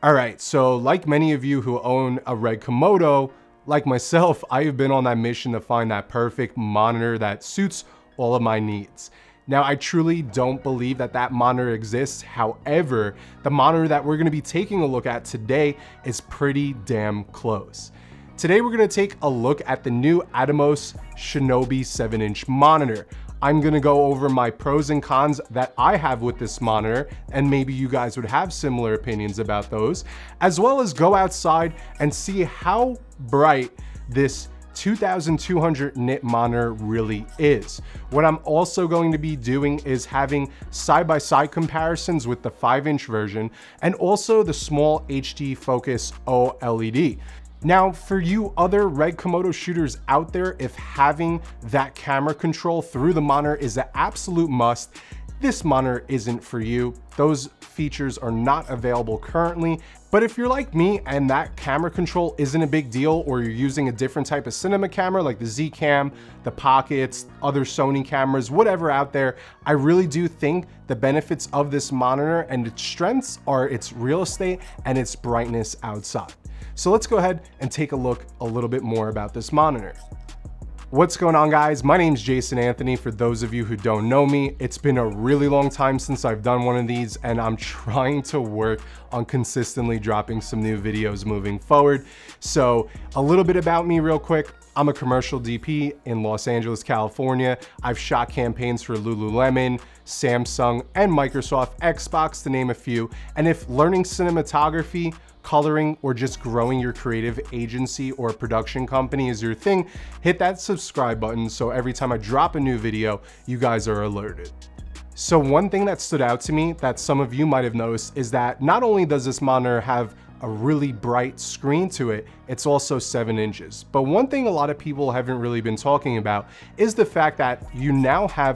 All right, so like many of you who own a Red Komodo, like myself, I have been on that mission to find that perfect monitor that suits all of my needs. Now, I truly don't believe that that monitor exists. However, the monitor that we're gonna be taking a look at today is pretty damn close. Today, we're gonna take a look at the new Atomos Shinobi 7-inch monitor. I'm gonna go over my pros and cons that I have with this monitor, and maybe you guys would have similar opinions about those, as well as go outside and see how bright this 2200 nit monitor really is. What I'm also going to be doing is having side-by-side comparisons with the 5-inch version and also the small HD focus OLED. Now, for you other Red Komodo shooters out there, if having that camera control through the monitor is an absolute must, this monitor isn't for you. Those features are not available currently. But if you're like me and that camera control isn't a big deal, or you're using a different type of cinema camera like the Z Cam, the Pockets, other Sony cameras, whatever out there, I really do think the benefits of this monitor and its strengths are its real estate and its brightness outside. So let's go ahead and take a look a little bit more about this monitor. What's going on, guys? My name is Jason Anthony. For those of you who don't know me, it's been a really long time since I've done one of these, and I'm trying to work on consistently dropping some new videos moving forward. So a little bit about me real quick. I'm a commercial DP in Los Angeles, California. I've shot campaigns for Lululemon, Samsung, and Microsoft Xbox, to name a few. And if learning cinematography, coloring, or just growing your creative agency or production company is your thing, hit that subscribe button so every time I drop a new video, you guys are alerted. So one thing that stood out to me that some of you might have noticed is that not only does this monitor have a really bright screen to it, it's also 7 inches. But one thing a lot of people haven't really been talking about is the fact that you now have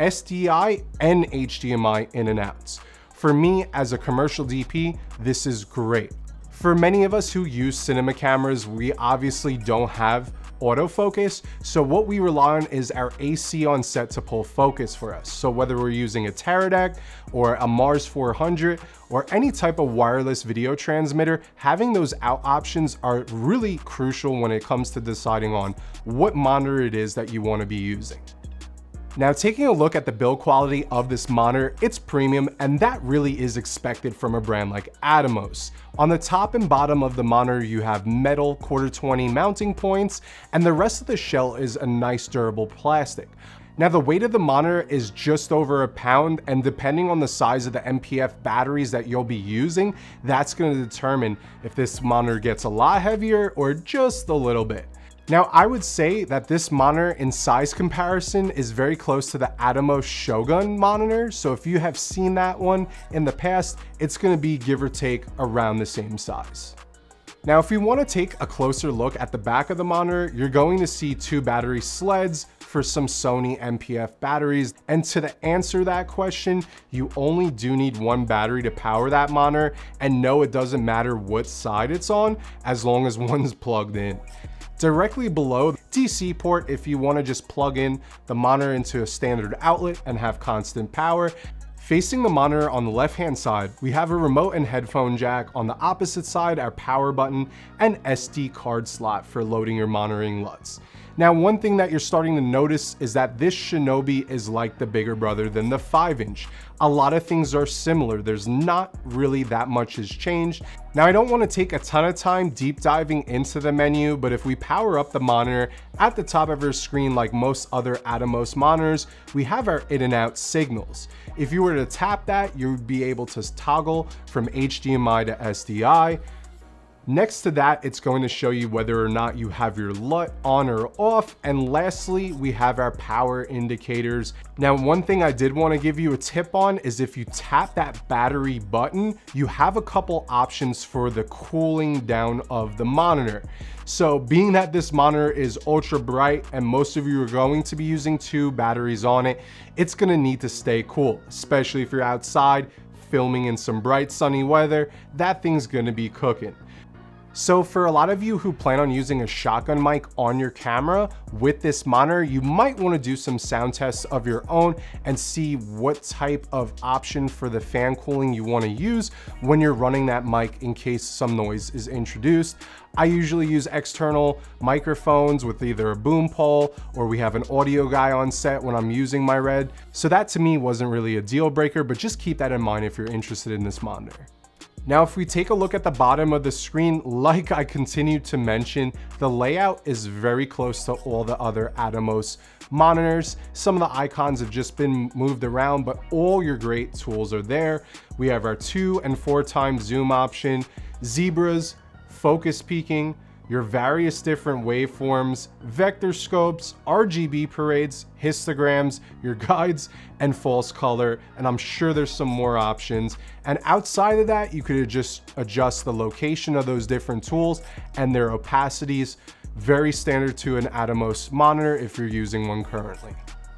SDI and HDMI in and outs. For me, as a commercial DP, this is great. For many of us who use cinema cameras, we obviously don't have autofocus. So what we rely on is our AC on set to pull focus for us. So whether we're using a Teradek or a Mars 400 or any type of wireless video transmitter, having those out options are really crucial when it comes to deciding on what monitor it is that you want to be using. Now, taking a look at the build quality of this monitor, it's premium, and that really is expected from a brand like Atomos. On the top and bottom of the monitor, you have metal 1/4-20 mounting points, and the rest of the shell is a nice durable plastic. Now, the weight of the monitor is just over a pound, and depending on the size of the MPF batteries that you'll be using, that's going to determine if this monitor gets a lot heavier or just a little bit. Now, I would say that this monitor in size comparison is very close to the Atomos Shogun monitor. So if you have seen that one in the past, it's going to be give or take around the same size. Now, if we want to take a closer look at the back of the monitor, you're going to see 2 battery sleds for some Sony MPF batteries. And to answer that question, you only do need 1 battery to power that monitor. And no, it doesn't matter what side it's on, as long as one's plugged in. Directly below the DC port, if you want to just plug in the monitor into a standard outlet and have constant power. Facing the monitor on the left-hand side, we have a remote and headphone jack. On the opposite side, our power button and SD card slot for loading your monitoring LUTs. Now, one thing that you're starting to notice is that this Shinobi is like the bigger brother than the 5-inch. A lot of things are similar. There's not really that much has changed. Now, I don't want to take a ton of time deep diving into the menu, but if we power up the monitor, at the top of our screen, like most other Atomos monitors, we have our in and out signals. If you were to tap that, you would be able to toggle from HDMI to SDI. Next to that, it's going to show you whether or not you have your LUT on or off. And lastly, we have our power indicators. Now, one thing I did want to give you a tip on is if you tap that battery button, you have a couple options for the cooling down of the monitor. So being that this monitor is ultra bright and most of you are going to be using 2 batteries on it, it's going to need to stay cool, especially if you're outside filming in some bright sunny weather. That thing's going to be cooking. So for a lot of you who plan on using a shotgun mic on your camera with this monitor, you might want to do some sound tests of your own and see what type of option for the fan cooling you want to use when you're running that mic in case some noise is introduced. I usually use external microphones with either a boom pole or we have an audio guy on set when I'm using my Red. So that to me wasn't really a deal breaker, but just keep that in mind if you're interested in this monitor. Now, if we take a look at the bottom of the screen, like I continue to mention, the layout is very close to all the other Atomos monitors. Some of the icons have just been moved around, but all your great tools are there. We have our 2 and 4 times zoom option, zebras, focus peaking, your various different waveforms, vector scopes, RGB parades, histograms, your guides, and false color. And I'm sure there's some more options. And outside of that, you could just adjust the location of those different tools and their opacities. Very standard to an Atomos monitor if you're using one currently.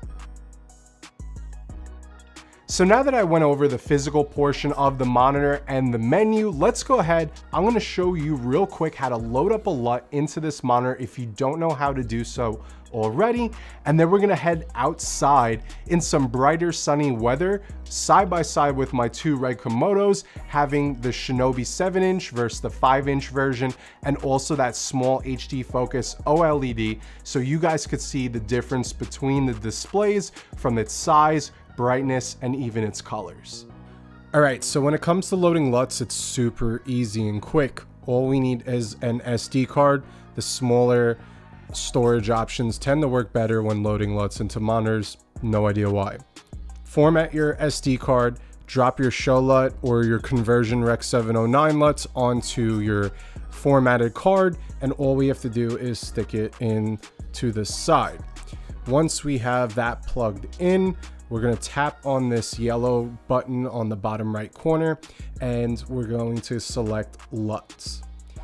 So now that I went over the physical portion of the monitor and the menu, let's go ahead. I'm going to show you real quick how to load up a LUT into this monitor if you don't know how to do so already. And then we're going to head outside in some brighter sunny weather side by side with my 2 Red Komodos, having the Shinobi 7-inch versus the 5-inch version, and also that small HD focus OLED, so you guys could see the difference between the displays from its size, brightness, and even its colors. All right, so when it comes to loading LUTs, it's super easy and quick. All we need is an SD card. The smaller storage options tend to work better when loading LUTs into monitors. No idea why. Format your SD card, drop your show LUT or your conversion Rec 709 LUTs onto your formatted card, and all we have to do is stick it in to the side. Once we have that plugged in, we're going to tap on this yellow button on the bottom right corner, and we're going to select LUTs.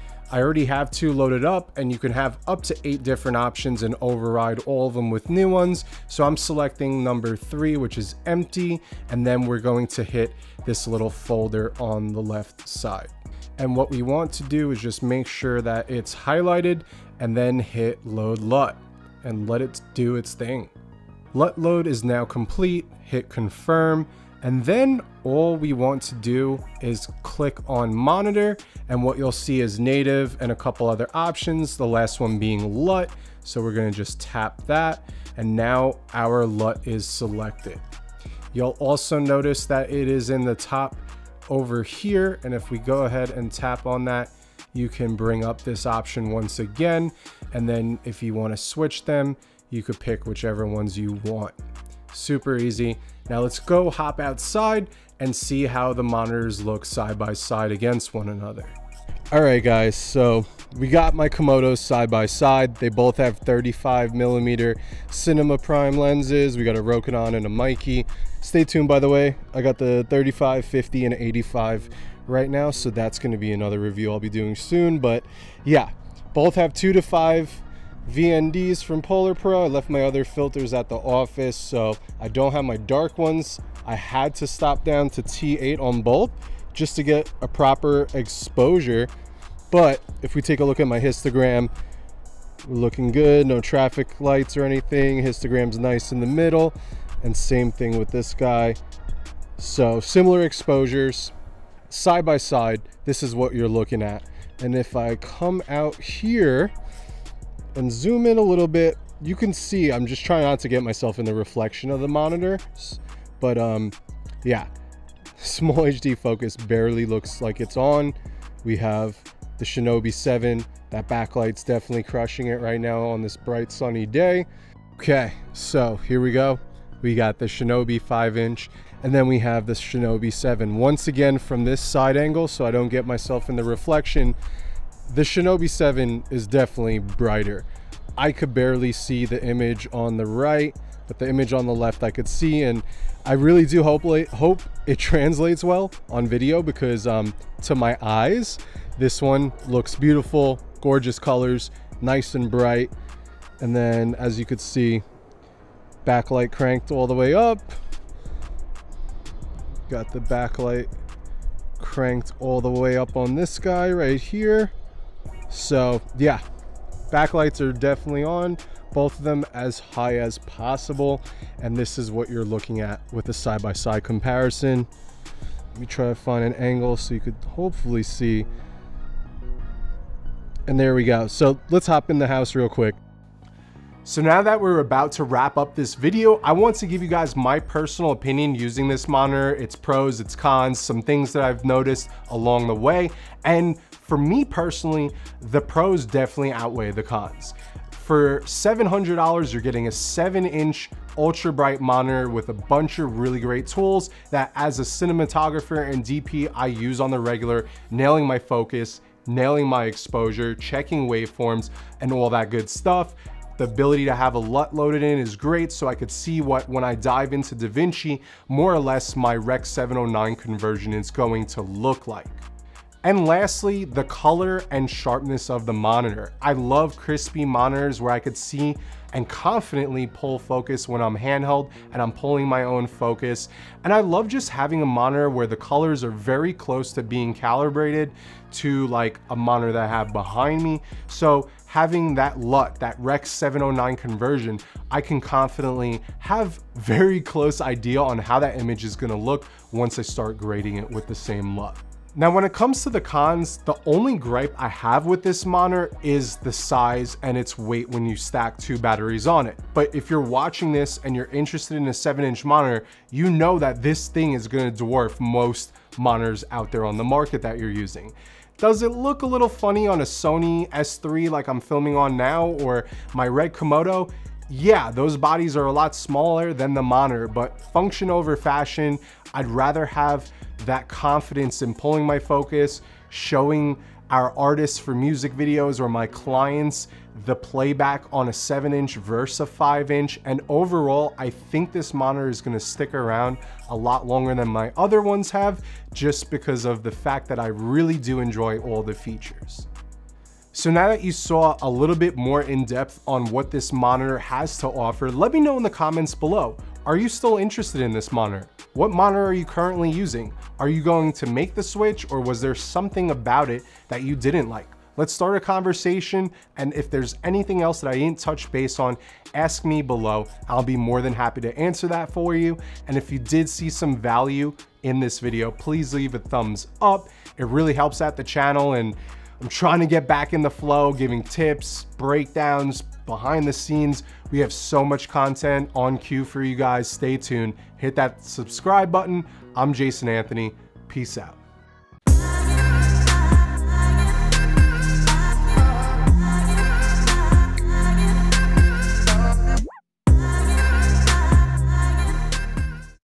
I already have 2 loaded up, and you can have up to 8 different options and override all of them with new ones. So I'm selecting number 3, which is empty, and then we're going to hit this little folder on the left side. And what we want to do is just make sure that it's highlighted and then hit load LUT and let it do its thing. LUT load is now complete, hit confirm, and then all we want to do is click on monitor, and what you'll see is native and a couple other options, the last one being LUT. So we're going to just tap that, and now our LUT is selected. You'll also notice that it is in the top over here, and if we go ahead and tap on that, you can bring up this option once again, and then if you want to switch them, you could pick whichever ones you want. Super easy. Now let's go hop outside and see how the monitors look side by side against one another. All right, guys, so we got my Komodos side by side. They both have 35mm Cinema Prime lenses. We got a Rokinon and a Mikey. Stay tuned, by the way. I got the 35, 50, and 85 right now, so that's going to be another review I'll be doing soon. But yeah, both have 2 to 5 VNDs from Polar Pro. I left my other filters at the office, so I don't have my dark ones. I had to stop down to T8 on both just to get a proper exposure. But if we take a look at my histogram, we're looking good. No traffic lights or anything. Histogram's nice in the middle, and same thing with this guy. So similar exposures side by side. This is what you're looking at. And if I come out here and zoom in a little bit, you can see I'm just trying not to get myself in the reflection of the monitor, but yeah, small HD focus barely looks like it's on. We have the Shinobi 7. That backlight's definitely crushing it right now on this bright sunny day. Okay, so here we go. We got the Shinobi 5-inch, and then we have the Shinobi 7. Once again, from this side angle, so I don't get myself in the reflection, the Shinobi 7 is definitely brighter. I could barely see the image on the right, but the image on the left I could see, and I really do hope it translates well on video, because to my eyes, this one looks beautiful, gorgeous colors, nice and bright. And then as you could see, backlight cranked all the way up. Got the backlight cranked all the way up on this guy right here. So yeah, backlights are definitely on, both of them as high as possible. And this is what you're looking at with the side-by-side comparison. Let me try to find an angle so you could hopefully see. And there we go. So let's hop in the house real quick. So now that we're about to wrap up this video, I want to give you guys my personal opinion using this monitor, its pros, its cons, some things that I've noticed along the way. And for me personally, the pros definitely outweigh the cons. For $700, you're getting a 7-inch ultra bright monitor with a bunch of really great tools that as a cinematographer and DP, I use on the regular, nailing my focus, nailing my exposure, checking waveforms, and all that good stuff. The ability to have a LUT loaded in is great, so I could see what, when I dive into DaVinci, more or less my Rec 709 conversion is going to look like. And lastly, the color and sharpness of the monitor. I love crispy monitors where I could see and confidently pull focus when I'm handheld and I'm pulling my own focus. And I love just having a monitor where the colors are very close to being calibrated to like a monitor that I have behind me. So having that LUT, that Rec 709 conversion, I can confidently have very close idea on how that image is gonna look once I start grading it with the same LUT. Now, when it comes to the cons, the only gripe I have with this monitor is the size and its weight when you stack 2 batteries on it. But if you're watching this and you're interested in a 7-inch monitor, you know that this thing is gonna dwarf most monitors out there on the market that you're using. Does it look a little funny on a Sony S3 like I'm filming on now, or my Red Komodo? Yeah, those bodies are a lot smaller than the monitor, but function over fashion. I'd rather have that confidence in pulling my focus, showing our artists for music videos or my clients the playback on a 7-inch versus a 5-inch. And overall, I think this monitor is gonna stick around a lot longer than my other ones have, just because of the fact that I really do enjoy all the features. So now that you saw a little bit more in depth on what this monitor has to offer, let me know in the comments below. Are you still interested in this monitor? What monitor are you currently using? Are you going to make the switch, or was there something about it that you didn't like? Let's start a conversation, and if there's anything else that I didn't touch base on, ask me below. I'll be more than happy to answer that for you. And if you did see some value in this video, please leave a thumbs up. It really helps out the channel, and I'm trying to get back in the flow, giving tips, breakdowns, behind the scenes. We have so much content on queue for you guys. Stay tuned. Hit that subscribe button. I'm Jason Anthony. Peace out.